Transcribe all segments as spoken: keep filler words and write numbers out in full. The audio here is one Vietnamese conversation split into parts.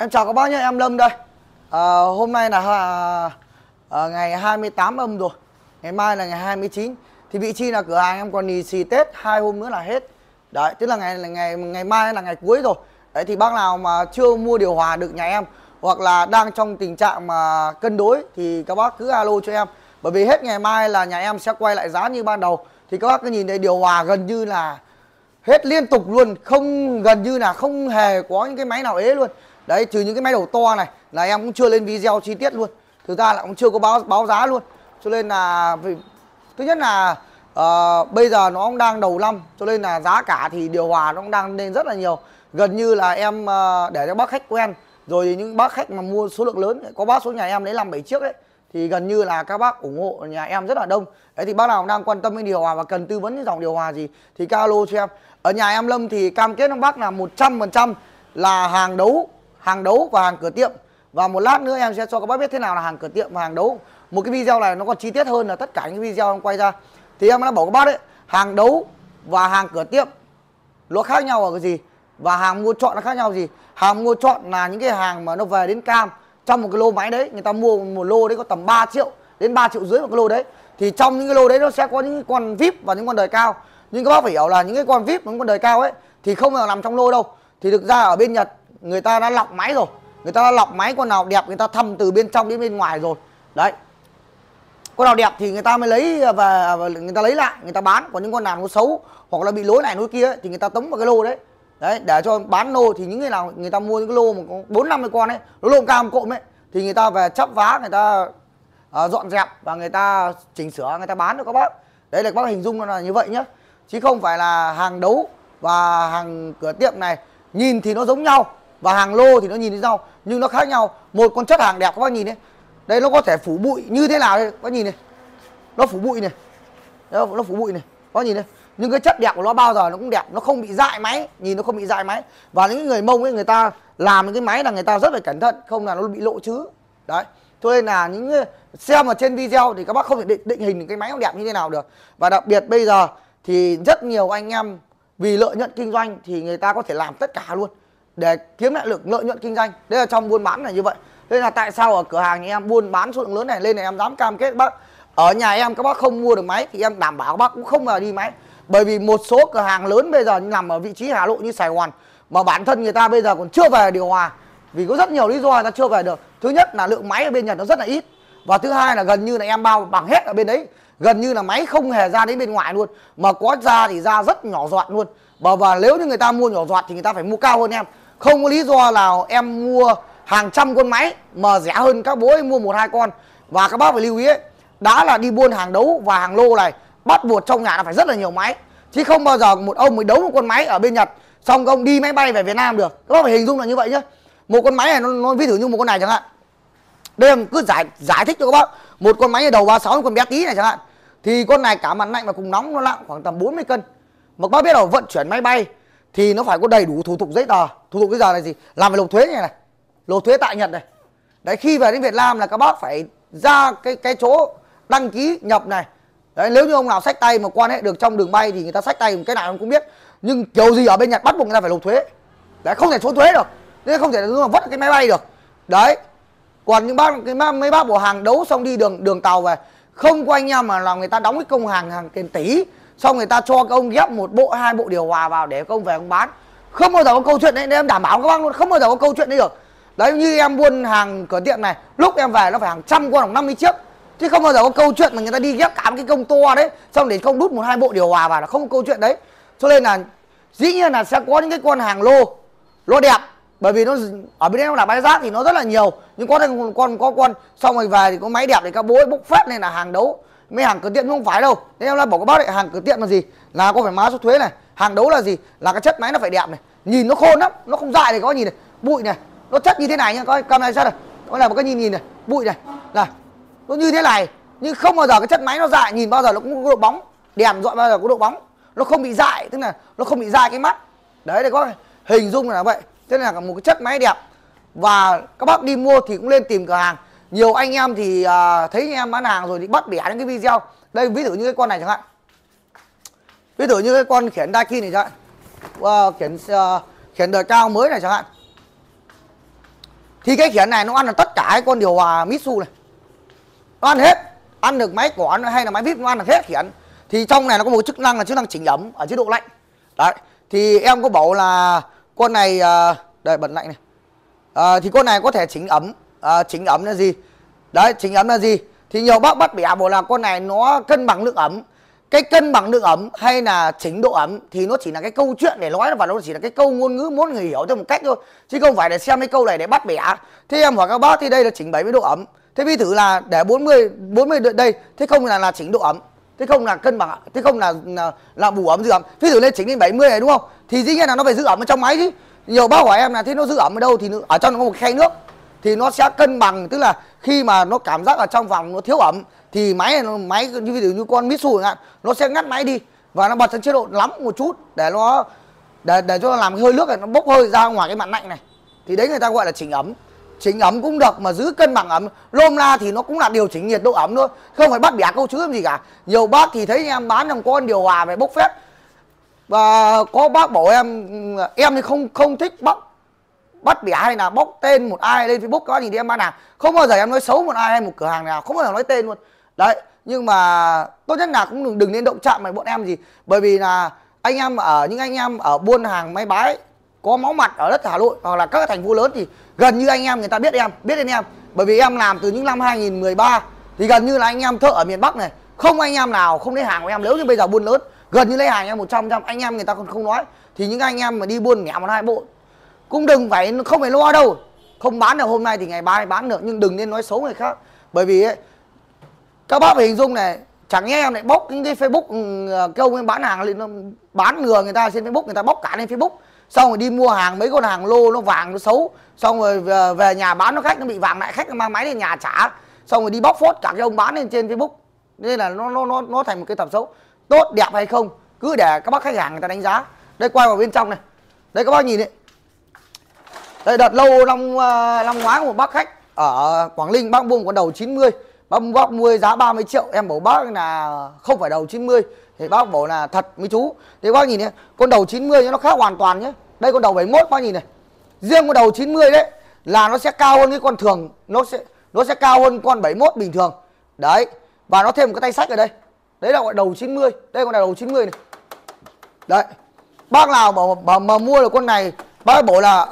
Em chào các bác nhé, em Lâm đây. à, Hôm nay là à, ngày hai mươi tám âm rồi. Ngày mai là ngày hai mươi chín. Thì vị trí là cửa hàng em còn lì xì Tết, hai hôm nữa là hết. Đấy, tức là ngày ngày ngày mai là ngày cuối rồi. Đấy thì bác nào mà chưa mua điều hòa được nhà em, hoặc là đang trong tình trạng mà cân đối, thì các bác cứ alo cho em. Bởi vì hết ngày mai là nhà em sẽ quay lại giá như ban đầu. Thì các bác cứ nhìn thấy điều hòa gần như là hết liên tục luôn, không gần như là không hề có những cái máy nào ế luôn. Đấy, trừ những cái máy đầu to này là em cũng chưa lên video chi tiết luôn. Thực ra là cũng chưa có báo báo giá luôn. Cho nên là vì, thứ nhất là uh, bây giờ nó cũng đang đầu năm, cho nên là giá cả thì điều hòa nó cũng đang lên rất là nhiều. Gần như là em uh, để cho bác khách quen, rồi những bác khách mà mua số lượng lớn, có bác số nhà em lấy năm bảy chiếc ấy, thì gần như là các bác ủng hộ nhà em rất là đông. Đấy thì bác nào đang quan tâm đến điều hòa và cần tư vấn cái dòng điều hòa gì thì các alo cho em. Ở nhà em Lâm thì cam kết với bác là một trăm phần trăm là hàng đấu, hàng đấu và hàng cửa tiệm. Và một lát nữa em sẽ cho các bác biết thế nào là hàng cửa tiệm và hàng đấu. Một cái video này nó còn chi tiết hơn là tất cả những video em quay ra. Thì em đã bảo các bác đấy, hàng đấu và hàng cửa tiệm nó khác nhau ở cái gì, và hàng mua chọn nó khác nhau gì. Hàng mua chọn là những cái hàng mà nó về đến cam, trong một cái lô máy đấy người ta mua một lô đấy có tầm ba triệu đến ba triệu rưỡi một cái lô đấy. Thì trong những cái lô đấy nó sẽ có những con vip và những con đời cao. Nhưng các bác phải hiểu là những cái con vip và những con đời cao ấy thì không bao nằm trong lô đâu. Thì thực ra ở bên Nhật người ta đã lọc máy rồi, người ta đã lọc máy con nào đẹp người ta thăm từ bên trong đến bên ngoài rồi. Đấy, con nào đẹp thì người ta mới lấy và người ta lấy lại, người ta bán. Còn những con nào nó xấu hoặc là bị lỗi này lỗi kia ấy, thì người ta tống vào cái lô đấy. Đấy, để cho bán lô. Thì những người nào người ta mua những cái lô mà có bốn năm mươi con ấy, nó lô cam cộm ấy, thì người ta về chắp vá, người ta à, dọn dẹp và người ta chỉnh sửa, người ta bán cho các bác. Đấy là các bác hình dung nó là như vậy nhé, chứ không phải là hàng đấu và hàng cửa tiệm này nhìn thì nó giống nhau, và hàng lô thì nó nhìn như nhau nhưng nó khác nhau. Một con chất hàng đẹp các bác nhìn đấy, đây nó có thể phủ bụi như thế nào đây các bác nhìn này, nó phủ bụi này, đó, nó phủ bụi này các bác nhìn đây. Nhưng cái chất đẹp của nó bao giờ nó cũng đẹp, nó không bị dại máy, nhìn nó không bị dại máy. Và những người Mông ấy, người ta làm những cái máy là người ta rất là cẩn thận, không là nó bị lộ chứ. Đấy, cho nên là những xem ở trên video thì các bác không thể định, định hình cái máy nó đẹp như thế nào được. Và đặc biệt bây giờ thì rất nhiều anh em vì lợi nhuận kinh doanh thì người ta có thể làm tất cả luôn để kiếm lại được lợi nhuận kinh doanh. Đấy là trong buôn bán là như vậy. Nên là tại sao ở cửa hàng nhà em buôn bán số lượng lớn này lên này em dám cam kết bác, ở nhà em các bác không mua được máy thì em đảm bảo các bác cũng không bao giờ đi máy. Bởi vì một số cửa hàng lớn bây giờ nằm ở vị trí Hà Nội như Sài Gòn mà bản thân người ta bây giờ còn chưa về điều hòa, vì có rất nhiều lý do người ta chưa về được. Thứ nhất là lượng máy ở bên Nhật nó rất là ít, và thứ hai là gần như là em bao bằng hết ở bên đấy, gần như là máy không hề ra đến bên ngoài luôn, mà có ra thì ra rất nhỏ giọt luôn. Và, và nếu như người ta mua nhỏ giọt thì người ta phải mua cao hơn em. Không có lý do nào em mua hàng trăm con máy mà rẻ hơn các bố ấy mua một hai con. Và các bác phải lưu ý ấy, đã là đi buôn hàng đấu và hàng lô này bắt buộc trong nhà là phải rất là nhiều máy, chứ không bao giờ một ông mới đấu một con máy ở bên Nhật xong ông đi máy bay về Việt Nam được. Các bác phải hình dung là như vậy nhá. Một con máy này nó, nó ví dụ như một con này chẳng hạn, đây em cứ giải giải thích cho các bác. Một con máy đầu ba sáu, con bé tí này chẳng hạn, thì con này cả mặt lạnh và cùng nóng nó nặng khoảng tầm bốn mươi cân. Mà các bác biết là vận chuyển máy bay thì nó phải có đầy đủ thủ tục giấy tờ. Thủ tục bây giờ là gì? Làm về nộp thuế này này, nộp thuế tại Nhật này. Đấy, khi về đến Việt Nam là các bác phải ra cái cái chỗ đăng ký nhập này. Đấy, nếu như ông nào xách tay mà quan hệ được trong đường bay thì người ta xách tay cái nào ông cũng biết. Nhưng kiểu gì ở bên Nhật bắt buộc người ta phải nộp thuế. Đấy, không thể trốn thuế được, nên không thể là vất cái máy bay được. Đấy, còn những bác cái mấy bác bộ hàng đấu xong đi đường đường tàu về, không có anh em mà là người ta đóng cái công hàng hàng tiền tỷ, xong người ta cho các ông ghép một bộ hai bộ điều hòa vào để các ông về ông bán. Không bao giờ có câu chuyện đấy, nên em đảm bảo các bác luôn, không bao giờ có câu chuyện đấy được. Đấy, như em buôn hàng cửa tiệm này, lúc em về nó phải hàng trăm con, năm mươi chiếc, chứ không bao giờ có câu chuyện mà người ta đi ghép cả một cái công to đấy xong để không đút một hai bộ điều hòa vào, là không có câu chuyện đấy. Cho nên là dĩ nhiên là sẽ có những cái con hàng lô lô đẹp, bởi vì nó ở bên em là bãi rác thì nó rất là nhiều, nhưng có con con có con xong rồi về thì có máy đẹp thì các bố ấy bốc phát lên là hàng đấu. Mấy hàng cửa tiệm không phải đâu. Nên em là bảo các bác đấy, hàng cửa tiệm là gì? Là có phải mã số thuế này. Hàng đấu là gì? Là cái chất máy nó phải đẹp này, nhìn nó khôn lắm, nó không dại. Thì có nhìn này, bụi này, nó chất như thế này nhá, coi cầm này sao này, có là một cái nhìn nhìn này, bụi này, là nó như thế này, nhưng không bao giờ cái chất máy nó dại, nhìn bao giờ nó cũng có độ bóng, đèn dọi bao giờ có độ bóng, nó không bị dại, tức là nó không bị dại cái mắt. Đấy, để có hình dung là vậy. Thế nên là một cái chất máy đẹp. Và các bác đi mua thì cũng lên tìm cửa hàng. Nhiều anh em thì uh, thấy em bán hàng rồi thì bắt bẻ những cái video. Đây ví dụ như cái con này chẳng hạn, ví dụ như cái con khiển Daikin này chẳng hạn, uh, khiển uh, khiển đời cao mới này chẳng hạn. Thì cái khiển này nó ăn được tất cả cái con điều hòa Mitsu này, nó ăn hết, ăn được máy cỏ hay là máy vip nó ăn được hết khiển. Thì trong này nó có một chức năng là chức năng chỉnh ấm ở chế độ lạnh. Đấy, thì em có bảo là con này uh, đây bật lạnh này. Uh, thì con này có thể chỉnh ấm, uh, chỉnh ấm là gì? Đấy, chỉnh ấm là gì? Thì nhiều bác bắt bẻ bảo là con này nó cân bằng lượng ấm. Cái cân bằng lượng ấm hay là chỉnh độ ấm thì nó chỉ là cái câu chuyện để nói, và nó chỉ là cái câu ngôn ngữ muốn người hiểu theo một cách thôi, chứ không phải để xem cái câu này để bắt bẻ. Thế em hỏi các bác thì đây là chỉnh bảy mươi độ ấm. Thế ví thử là để bốn mươi bốn mươi đây, thế không là là chỉnh độ ấm, thế không là cân bằng, thế không là là, là bù ấm giữ ấm. Ví dụ lên chỉnh lên bảy mươi này đúng không? Thì dĩ nhiên là nó phải giữ ấm ở trong máy chứ. Nhiều bác hỏi em là thế nó giữ ấm ở đâu, thì ở trong nó có một khay nước thì nó sẽ cân bằng, tức là khi mà nó cảm giác ở trong phòng nó thiếu ấm thì máy này, máy như ví dụ như con Mitsu chẳng hạn, nó sẽ ngắt máy đi và nó bật sang chế độ nóng một chút để nó để để cho nó làm hơi nước này nó bốc hơi ra ngoài cái mặt lạnh này. Thì đấy người ta gọi là chỉnh ấm. Chỉnh ấm cũng được mà giữ cân bằng ấm. Lôm la thì nó cũng là điều chỉnh nhiệt độ ấm thôi, không phải bắt bẻ câu chữ làm gì cả. Nhiều bác thì thấy em bán trong con điều hòa về bốc phét, và có bác bảo em em thì không không thích bắt bắt bẻ hay là bóc tên một ai lên Facebook. Các bác nhìn thấy em bán hàng không bao giờ em nói xấu một ai hay một cửa hàng nào, không bao giờ nói tên luôn. Đấy, nhưng mà tốt nhất là cũng đừng đừng nên động chạm vào bọn em gì, bởi vì là anh em ở những anh em ở buôn hàng máy bái có máu mặt ở đất Hà Nội hoặc là các thành phố lớn thì gần như anh em người ta biết em, biết đến em, bởi vì em làm từ những năm hai nghìn mười ba thì gần như là anh em thợ ở miền Bắc này không anh em nào không lấy hàng của em. Nếu như bây giờ buôn lớn gần như lấy hàng em một trăm trăm, anh em người ta còn không nói, thì những anh em mà đi buôn nghèo một hai bộ cũng đừng phải, không phải lo đâu. Không bán được hôm nay thì ngày mai bán được, nhưng đừng nên nói xấu người khác. Bởi vì ấy, các bác phải hình dung này, chẳng nhẽ em lại bóc những cái Facebook cái ông ấy bán hàng lên, bán lừa người ta trên Facebook, người ta bóc cả lên Facebook, xong rồi đi mua hàng mấy con hàng lô nó vàng nó xấu, xong rồi về, về nhà bán nó khách nó bị vàng lại, khách nó mang máy lên nhà trả, xong rồi đi bóc phốt cả cái ông bán lên trên Facebook. Nên là nó nó nó nó thành một cái tật xấu. Tốt đẹp hay không cứ để các bác khách hàng người ta đánh giá. Đây quay vào bên trong này, đây các bác nhìn đấy. Đây đợt lâu năm năm ngoái của một bác khách ở Quảng Ninh, bác mua một con đầu chín mươi, bác, bác mua giá ba mươi triệu. Em bảo bác là không phải đầu chín mươi, thì bác bảo là thật mấy chú. Thì bác nhìn này, con đầu chín mươi nó khác hoàn toàn nhé. Đây con đầu bảy mươi mốt bác nhìn này, riêng con đầu chín mươi đấy là nó sẽ cao hơn cái con thường, nó sẽ nó sẽ cao hơn con bảy mươi mốt bình thường đấy. Và nó thêm một cái tay sách ở đây, đấy là gọi đầu chín mươi. Đây con này đầu chín mươi này đấy. Bác nào mà, mà, mà mua được con này, bác bảo là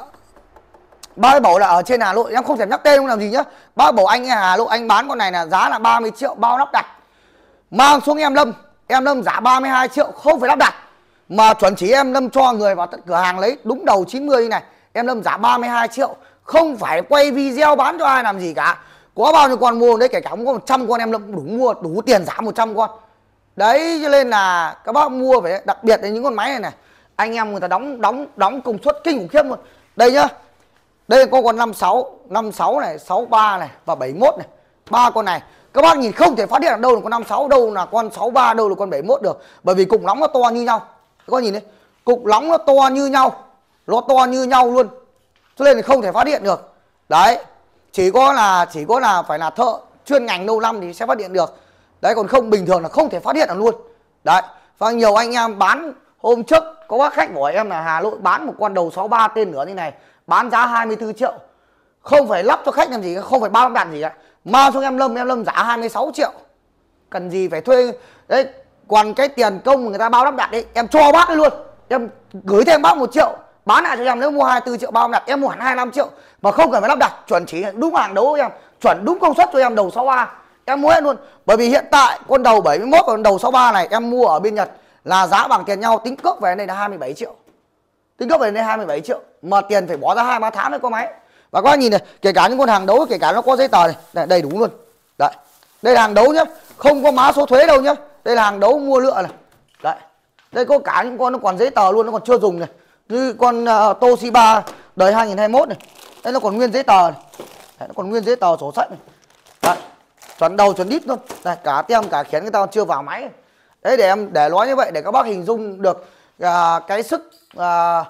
bác bảo là ở trên Hà Nội, em không thể nhắc tên không làm gì nhá. Bác bảo anh ở Hà Nội anh bán con này là giá là ba mươi triệu bao lắp đặt, mang xuống em Lâm, em Lâm giá ba mươi hai triệu không phải lắp đặt, mà chuẩn chỉ em Lâm cho người vào tận cửa hàng lấy đúng đầu chín mươi như này, em Lâm giá ba mươi hai triệu, không phải quay video bán cho ai làm gì cả. Có bao nhiêu con mua đấy, kể cả có một trăm con em Lâm đủ mua, đủ tiền giá một trăm con. Đấy, cho nên là các bác mua phải, đặc biệt là những con máy này này, anh em người ta đóng đóng đóng công suất kinh khủng khiếp luôn. Đây nhá, đây có con năm mươi sáu, năm mươi sáu này, sáu mươi ba này và bảy mươi mốt này. Ba con này các bác nhìn không thể phát hiện là đâu là con năm mươi sáu, đâu là con sáu mươi ba, đâu là con bảy mươi mốt được, bởi vì cục nóng nó to như nhau. Các bác nhìn đấy, cục nóng nó to như nhau, nó to như nhau luôn, cho nên là không thể phát hiện được. Đấy, chỉ có là chỉ có là phải là thợ chuyên ngành lâu năm thì sẽ phát hiện được. Đấy, còn không bình thường là không thể phát hiện được luôn. Đấy, và nhiều anh em bán hôm trước có bác khách hỏi em là Hà Nội bán một con đầu sáu mươi ba tên nửa như này, bán giá hai mươi tư triệu, không phải lắp cho khách làm gì, không phải bao đặt gì cả, mang xuống em Lâm, em Lâm giá hai mươi sáu triệu, cần gì phải thuê. Đấy, còn cái tiền công người ta bao lắp đặt đấy em cho bác ấy luôn, em gửi thêm bác một triệu, bán lại cho em. Nếu mua hai mươi tư triệu bao lắp đặt em mua hẳn hai mươi lăm triệu mà không cần phải lắp đặt, chuẩn chỉ đúng hàng đấu em, chuẩn đúng công suất cho em đầu sáu mươi ba, em mua hết luôn. Bởi vì hiện tại con đầu bảy mươi mốt và con đầu sáu mươi ba này em mua ở bên Nhật là giá bằng tiền nhau, tính cước về đây là hai mươi bảy triệu, tính cước về đây hai mươi bảy triệu, mà tiền phải bỏ ra hai ba tháng mới có máy. Và các bác nhìn này, kể cả những con hàng đấu, kể cả nó có giấy tờ này, này đầy đủ luôn. Đấy, đây là hàng đấu nhá, không có mã số thuế đâu nhá, đây là hàng đấu mua lựa này. Đấy, đây có cả những con nó còn giấy tờ luôn, nó còn chưa dùng này, như con uh, Toshiba đời hai nghìn hai mươi mốt này, đây nó còn nguyên giấy tờ này. Đấy, nó còn nguyên giấy tờ sổ sách này. Đấy, chuẩn đầu chuẩn đít luôn. Đây, cả tem cả khiển người ta còn chưa vào máy. Đấy, để em để nói như vậy để các bác hình dung được uh, cái sức uh,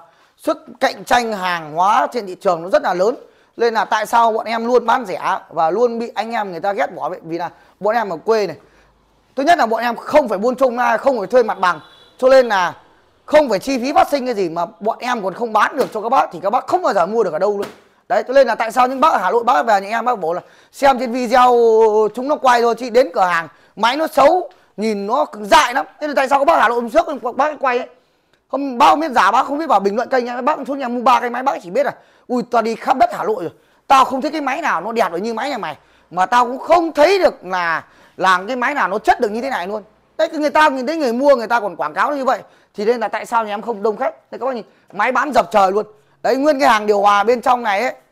sức cạnh tranh hàng hóa trên thị trường nó rất là lớn. Nên là tại sao bọn em luôn bán rẻ và luôn bị anh em người ta ghét bỏ vậy, vì là bọn em ở quê này, thứ nhất là bọn em không phải buôn chung ai, không phải thuê mặt bằng, cho nên là không phải chi phí phát sinh cái gì, mà bọn em còn không bán được cho các bác thì các bác không bao giờ mua được ở đâu luôn. Đấy. Đấy, cho nên là tại sao những bác ở Hà Nội bác về nhà em bác bảo là xem trên video chúng nó quay thôi, chị đến cửa hàng máy nó xấu, nhìn nó dại lắm. Thế là tại sao các bác ở Hà Nội hôm trước bác quay ấy, không bác không biết giả, bác không biết vào bình luận kênh em, bác xuống nhà mua ba cái máy bác chỉ biết là ui tao đi khắp đất Hà Nội rồi, tao không thấy cái máy nào nó đẹp được như máy nhà mày, mà tao cũng không thấy được là làm cái máy nào nó chất được như thế này luôn. Đấy, người ta nhìn thấy người mua người ta còn quảng cáo như vậy, thì nên là tại sao nhà em không đông khách. Đấy các bác nhìn máy bán dập trời luôn. Đấy, nguyên cái hàng điều hòa bên trong này ấy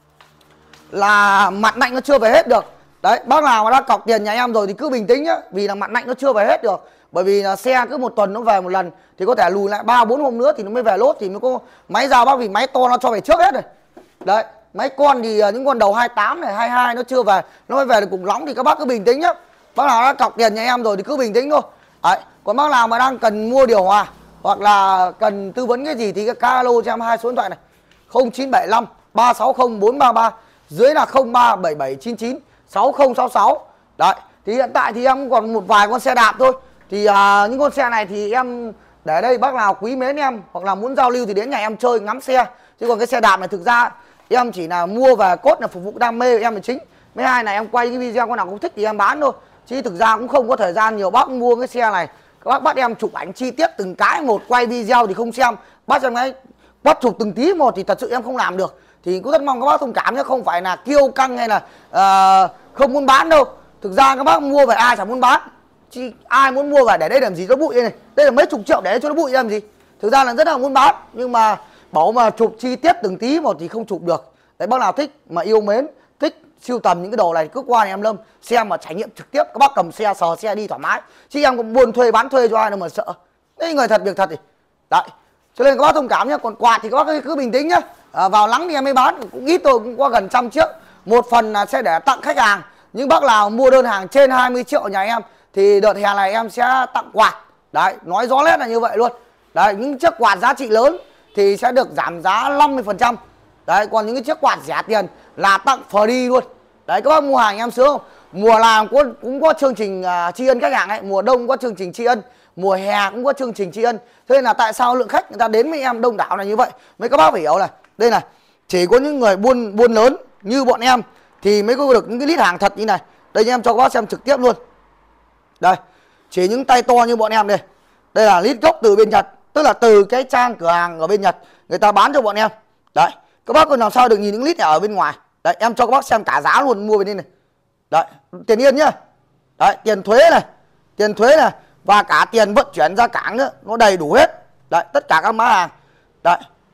là mặt lạnh nó chưa về hết được. Đấy, bác nào mà đã cọc tiền nhà em rồi thì cứ bình tĩnh nhá, vì là mặt lạnh nó chưa về hết được. Bởi vì là xe cứ một tuần nó về một lần thì có thể lùi lại ba bốn hôm nữa thì nó mới về lốt, thì nó có máy giao bác, vì máy to nó cho về trước hết rồi. Đấy, máy con thì những con đầu hai tám này, hai mươi hai nó chưa về, nó mới về được cùng lóng, thì các bác cứ bình tĩnh nhá. Bác nào đã cọc tiền nhà em rồi thì cứ bình tĩnh thôi. Đấy, còn bác nào mà đang cần mua điều hòa hoặc là cần tư vấn cái gì thì các alo cho em hai số điện thoại này: không chín bảy năm ba sáu không bốn ba ba, dưới là không ba bảy bảy chín chín sáu không sáu sáu. Đấy, thì hiện tại thì em còn một vài con xe đạp thôi. Thì à, những con xe này thì em để đây, bác nào quý mến em hoặc là muốn giao lưu thì đến nhà em chơi ngắm xe. Chứ còn cái xe đạp này thực ra em chỉ là mua về cốt là phục vụ đam mê em là chính. Mấy hai này em quay cái video con nào cũng thích thì em bán thôi, chứ thực ra cũng không có thời gian nhiều. Bác mua cái xe này các bác bắt em chụp ảnh chi tiết từng cái một, quay video thì không xem, bắt em ấy bắt chụp từng tí một thì thật sự em không làm được. Thì cũng rất mong các bác thông cảm nhé, không phải là kiêu căng hay là uh, không muốn bán đâu. Thực ra các bác mua về ai chẳng muốn bán, chứ ai muốn mua về để đây làm gì cho bụi đây này, đây là mấy chục triệu để cho nó bụi làm gì. Thực ra là rất là muốn bán, nhưng mà bảo mà chụp chi tiết từng tí một thì không chụp được. Đấy, bác nào thích mà yêu mến, thích sưu tầm những cái đồ này cứ qua nhà em Lâm xem mà trải nghiệm trực tiếp. Các bác cầm xe sờ xe đi thoải mái, chứ em cũng buôn thuê bán thuê cho ai đâu mà sợ. Đấy, người thật việc thật thì đấy, cho nên các bác thông cảm nhé. Còn quạt thì các bác cứ bình tĩnh nhá, à, vào nắng thì em mới bán, cũng ít thôi, cũng có gần trăm chiếc. Một phần là sẽ để tặng khách hàng, những bác nào mua đơn hàng trên hai mươi triệu nhà em thì đợt hè này em sẽ tặng quạt. Đấy, nói rõ nét là như vậy luôn. Đấy, những chiếc quạt giá trị lớn thì sẽ được giảm giá năm mươi phần trăm. Đấy, còn những cái chiếc quạt rẻ tiền là tặng free luôn. Đấy, các bác mua hàng em sướng không? Mùa nào cũng, cũng có chương trình uh, tri ân khách hàng ấy, mùa đông có chương trình tri ân, mùa hè cũng có chương trình tri ân. Thế nên là tại sao lượng khách người ta đến với em đông đảo là như vậy. Mấy các bác phải hiểu này, đây này, chỉ có những người buôn buôn lớn như bọn em thì mới có được những cái lít hàng thật như này. Đây em cho các bác xem trực tiếp luôn. Đây, chỉ những tay to như bọn em đây. Đây là lít gốc từ bên Nhật, tức là từ cái trang cửa hàng ở bên Nhật người ta bán cho bọn em. Đấy, các bác còn làm sao được nhìn những lít này ở bên ngoài. Đấy, em cho các bác xem cả giá luôn, mua bên đây này. Đấy, tiền yên nhá. Đấy, tiền thuế này, tiền thuế này và cả tiền vận chuyển ra cảng nữa, nó đầy đủ hết. Đấy, tất cả các mã hàng. Đấy,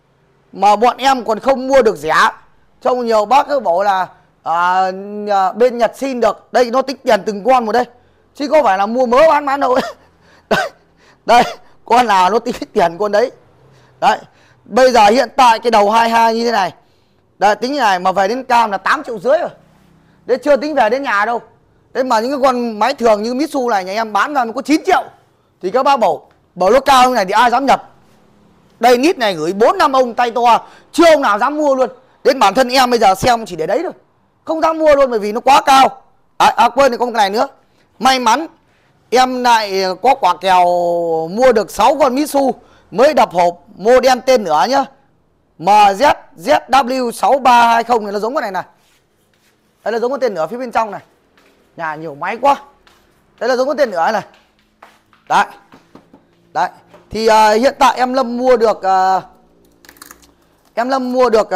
mà bọn em còn không mua được rẻ. Trong nhiều bác cứ bảo là à, bên Nhật xin được. Đây nó tính tiền từng con một đây, chứ có phải là mua mớ bán bán đâu. Đây, đây, con nào nó tính tiền con đấy. Đấy, bây giờ hiện tại cái đầu hai mươi hai như thế này, đấy, tính như này mà về đến cam là tám triệu rưỡi rồi. Đấy, chưa tính về đến nhà đâu. Thế mà những cái con máy thường như Mitsu này nhà em bán ra mới có chín triệu. Thì các bác bảo bảo nó cao như này thì ai dám nhập. Đây nít này gửi bốn năm ông tay to, chưa ông nào dám mua luôn. Đến bản thân em bây giờ xem chỉ để đấy thôi, không dám mua luôn bởi vì nó quá cao. À, à quên thì có một cái này nữa. May mắn em lại có quả kèo mua được sáu con Mitsu mới đập hộp, model tên nữa nhá, M Z Z W sáu ba hai không này, nó giống cái này này. Đây là giống cái tên nữa phía bên trong này. Nhà nhiều máy quá. Đây là giống cái tên nữa này. Đấy. Đấy. Thì uh, hiện tại em Lâm mua được uh, em Lâm mua được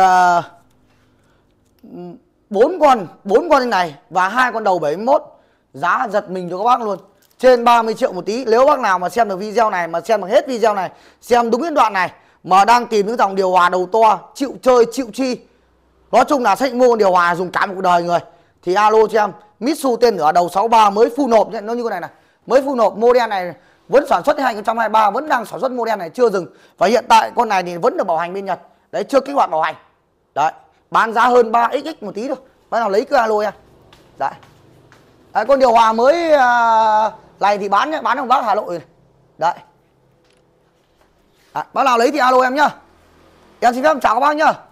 bốn uh, con, bốn con như này và hai con đầu bảy mươi mốt. Giá giật mình cho các bác luôn. Trên ba mươi triệu một tí. Nếu bác nào mà xem được video này, mà xem được hết video này, xem đúng cái đoạn này, mà đang tìm những dòng điều hòa đầu to, chịu chơi, chịu chi, nói chung là sách mua con điều hòa dùng cả một cuộc đời người, thì alo cho em. Mitsu tên nữa đầu sáu ba mới full nộp, nó như con này này, mới full nộp. Model này vẫn sản xuất hai không hai ba, vẫn đang sản xuất model này chưa dừng. Và hiện tại con này thì vẫn được bảo hành bên Nhật. Đấy, chưa kích hoạt bảo hành. Đấy, bán giá hơn ba x x một tí thôi. Bác nào lấy cứ alo em. Đấy. Đấy, con điều hòa mới uh, này thì bán nhé, bán trong bác Hà Nội này. Đấy. Đấy, bác nào lấy thì alo em nhá. Em xin phép chào các bác nhá.